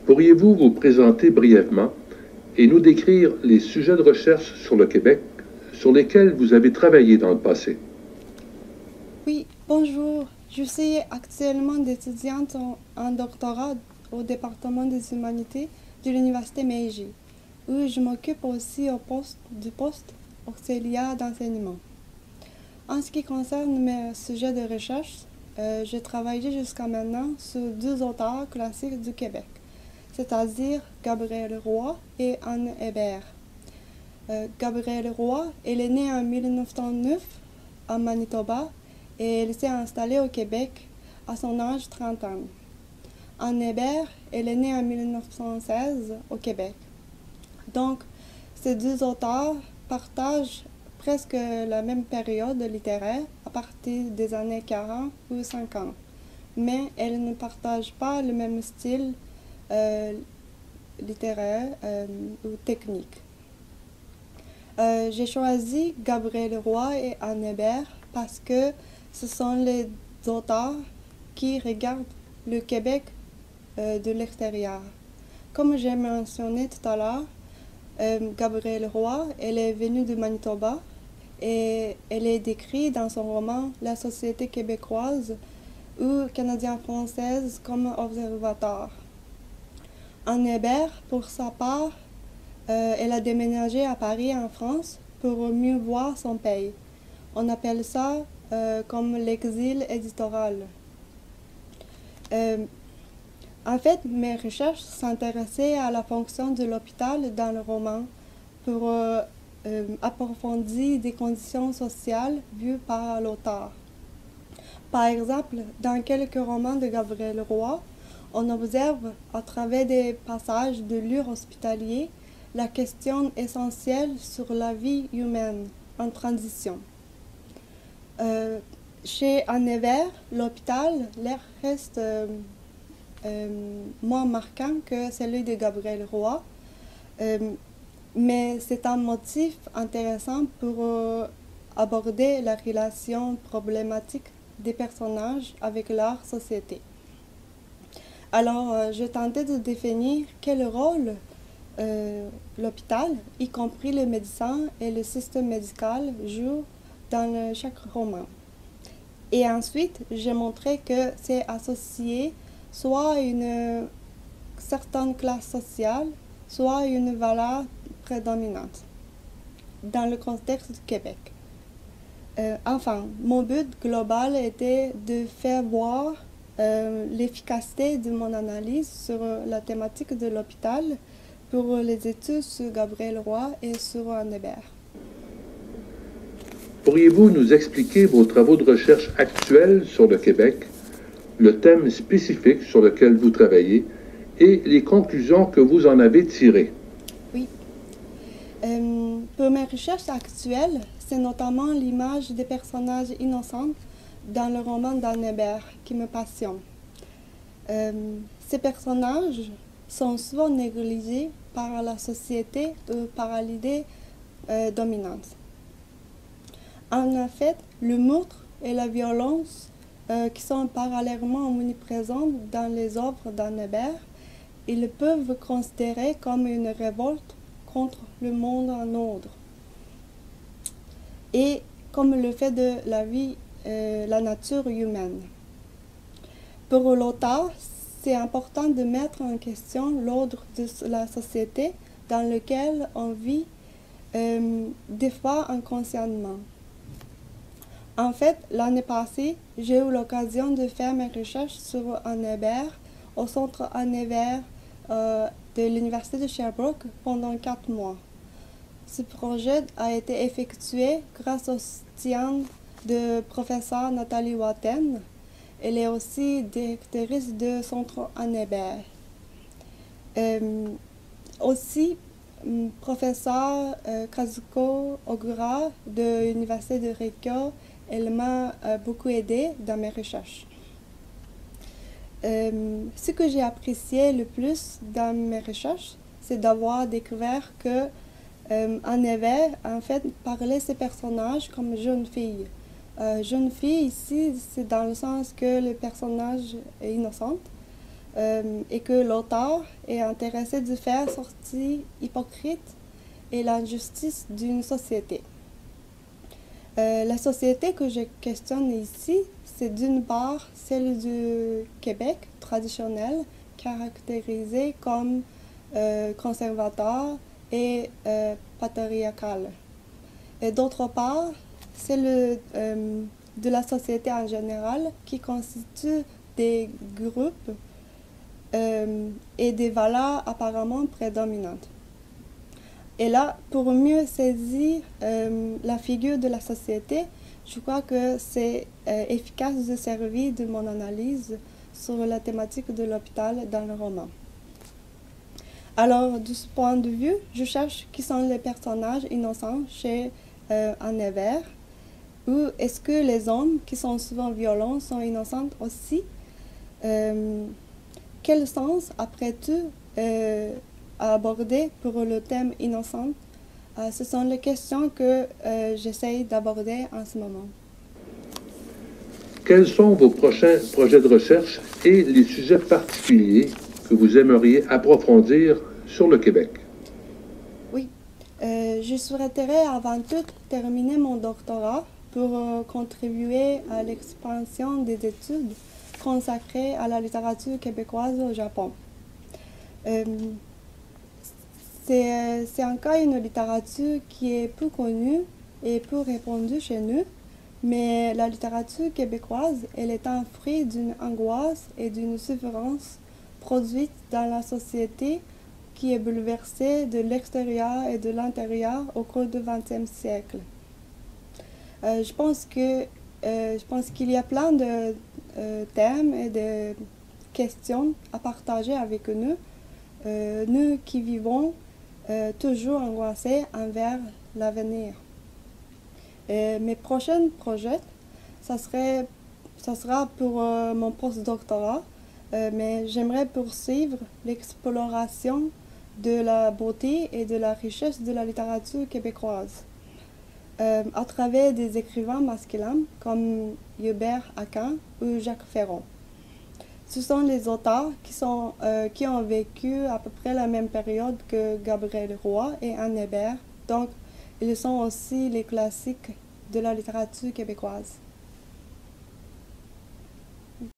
Pourriez-vous vous présenter brièvement et nous décrire les sujets de recherche sur le Québec sur lesquels vous avez travaillé dans le passé? Oui, bonjour. Je suis actuellement étudiante en doctorat au département des humanités de l'Université Meiji, où je m'occupe aussi du poste auxiliaire d'enseignement. En ce qui concerne mes sujets de recherche, j'ai travaillé jusqu'à maintenant sur deux auteurs classiques du Québec, c'est-à-dire Gabriel Roy et Anne Hébert. Gabriel Roy, elle est née en 1909 à Manitoba et elle s'est installée au Québec à son âge 30 ans. Anne Hébert, elle est née en 1916 au Québec. Donc, ces deux auteurs partagent presque la même période littéraire à partir des années 40 ou 50, mais elles ne partagent pas le même style euh, littéraire ou technique. J'ai choisi Gabriel Roy et Anne Hébert parce que ce sont les auteurs qui regardent le Québec de l'extérieur. Comme j'ai mentionné tout à l'heure, Gabrielle Roy, elle est venue de Manitoba et elle est décrite dans son roman La société québécoise ou canadienne-française comme observateur. Anne Hébert, pour sa part, elle a déménagé à Paris en France pour mieux voir son pays. On appelle ça comme l'exil éditorial. Euh, En fait, mes recherches s'intéressaient à la fonction de l'hôpital dans le roman pour approfondir des conditions sociales vues par l'auteur. Par exemple, dans quelques romans de Gabriel Roy, on observe à travers des passages de lieux hospitaliers la question essentielle sur la vie humaine en transition. Euh, Chez Anne Hébert, l'hôpital l'air reste moins marquant que celui de Gabriel Roy, euh, mais c'est un motif intéressant pour aborder la relation problématique des personnages avec leur société. Alors, je tentais de définir quel rôle l'hôpital, y compris le médecin et le système médical, joue dans chaque roman. Et ensuite, j'ai montré que c'est associé soit à une certaine classe sociale, soit à une valeur prédominante dans le contexte du Québec. Enfin, mon but global était de faire voir l'efficacité de mon analyse sur la thématique de l'hôpital pour les études sur Gabriel Roy et sur Anne Hébert. Pourriez-vous nous expliquer vos travaux de recherche actuels sur le Québec, le thème spécifique sur lequel vous travaillez et les conclusions que vous en avez tirées? Oui. Pour mes recherches actuelles, c'est notamment l'image des personnages innocents dans le roman d'Anne Hébert qui me passionne. Ces personnages sont souvent négligés par la société ou par l'idée dominante. En fait, le meurtre et la violence qui sont parallèlement omniprésentes dans les œuvres d'Anne Hébert, ils peuvent considérer comme une révolte contre le monde en ordre et comme le fait de la vie, la nature humaine. Pour l'auteur, c'est important de mettre en question l'ordre de la société dans lequel on vit, des fois inconsciemment. En fait, l'année passée, j'ai eu l'occasion de faire mes recherches sur Anne Hébert au centre Anne Hébert de l'Université de Sherbrooke pendant 4 mois. Ce projet a été effectué grâce au soutien de professeure Nathalie Watten. Elle est aussi directrice du centre Anne Hébert. Aussi, professeur Kazuko Ogura de l'Université de Reikyo, elle m'a beaucoup aidé dans mes recherches. Ce que j'ai apprécié le plus dans mes recherches, c'est d'avoir découvert que Anne Hébert, en fait, parlait ses personnages comme jeune fille. Jeune fille, ici, c'est dans le sens que le personnage est innocent, et que l'auteur est intéressé de faire sortir hypocrite et l'injustice d'une société. La société que je questionne ici, c'est d'une part celle du Québec traditionnel, caractérisé comme conservateur et patriarcal. Et d'autre part, celle de la société en général qui constitue des groupes et des valeurs apparemment prédominantes. Et là, pour mieux saisir la figure de la société, je crois que c'est efficace de servir de mon analyse sur la thématique de l'hôpital dans le roman. Alors, de ce point de vue, je cherche qui sont les personnages innocents chez Anne Nevers, ou est-ce que les hommes qui sont souvent violents sont innocents aussi? Quel sens, après tout, à aborder pour le thème innocent? Ce sont les questions que j'essaye d'aborder en ce moment. Quels sont vos prochains projets de recherche et les sujets particuliers que vous aimeriez approfondir sur le Québec? Oui, je souhaiterais avant tout terminer mon doctorat pour contribuer à l'expansion des études consacrées à la littérature québécoise au Japon. C'est encore une littérature qui est peu connue et peu répandue chez nous, mais la littérature québécoise, elle est un fruit d'une angoisse et d'une souffrance produite dans la société qui est bouleversée de l'extérieur et de l'intérieur au cours du XXe siècle. Je pense qu'il y a plein de thèmes et de questions à partager avec nous, nous qui vivons toujours angoissés envers l'avenir. Mes prochains projets, ça sera pour mon postdoctorat, mais j'aimerais poursuivre l'exploration de la beauté et de la richesse de la littérature québécoise à travers des écrivains masculins comme Hubert Aquin ou Jacques Ferron. Ce sont les auteurs qui ont vécu à peu près la même période que Gabriel Roy et Anne Hébert, donc ils sont aussi les classiques de la littérature québécoise.